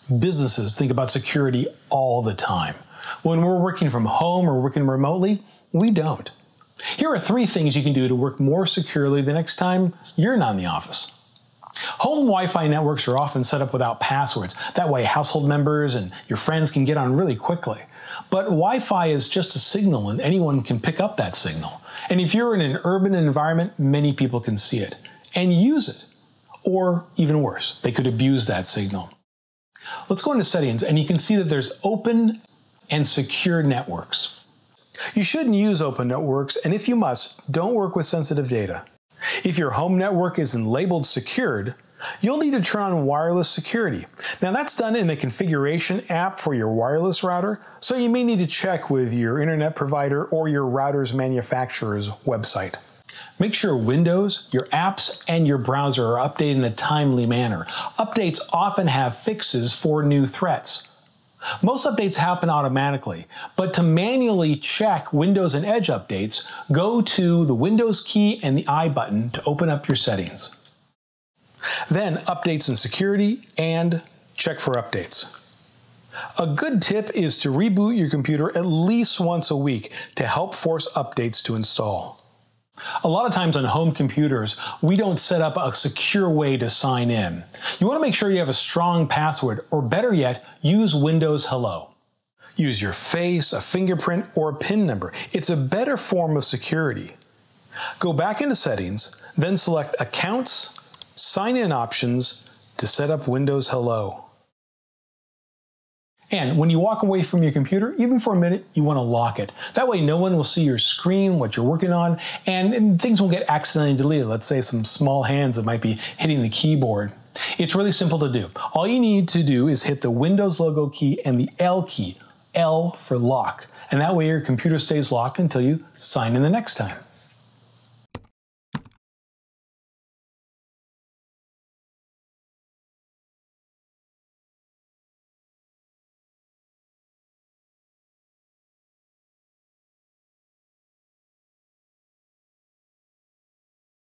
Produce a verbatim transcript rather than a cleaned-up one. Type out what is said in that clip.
Businesses think about security all the time. When we're working from home or working remotely, we don't. Here are three things you can do to work more securely the next time you're not in the office. Home Wi-Fi networks are often set up without passwords. That way household members and your friends can get on really quickly. But Wi-Fi is just a signal and anyone can pick up that signal. And if you're in an urban environment, many people can see it and use it. Or even worse, they could abuse that signal. Let's go into settings and you can see that there's open and secure networks. You shouldn't use open networks, and if you must, don't work with sensitive data. If your home network isn't labeled secured, you'll need to turn on wireless security. Now that's done in a configuration app for your wireless router, so you may need to check with your internet provider or your router's manufacturer's website. Make sure Windows, your apps, and your browser are updated in a timely manner. Updates often have fixes for new threats. Most updates happen automatically, but to manually check Windows and Edge updates, go to the Windows key and the I button to open up your settings. Then Updates and Security, and check for updates. A good tip is to reboot your computer at least once a week to help force updates to install. A lot of times on home computers, we don't set up a secure way to sign in. You want to make sure you have a strong password, or better yet, use Windows Hello. Use your face, a fingerprint, or a PIN number. It's a better form of security. Go back into Settings, then select Accounts, Sign In Options to set up Windows Hello. And when you walk away from your computer, even for a minute, you want to lock it. That way no one will see your screen, what you're working on, and, and things won't get accidentally deleted. Let's say some small hands that might be hitting the keyboard. It's really simple to do. All you need to do is hit the Windows logo key and the L key, L for lock. And that way your computer stays locked until you sign in the next time.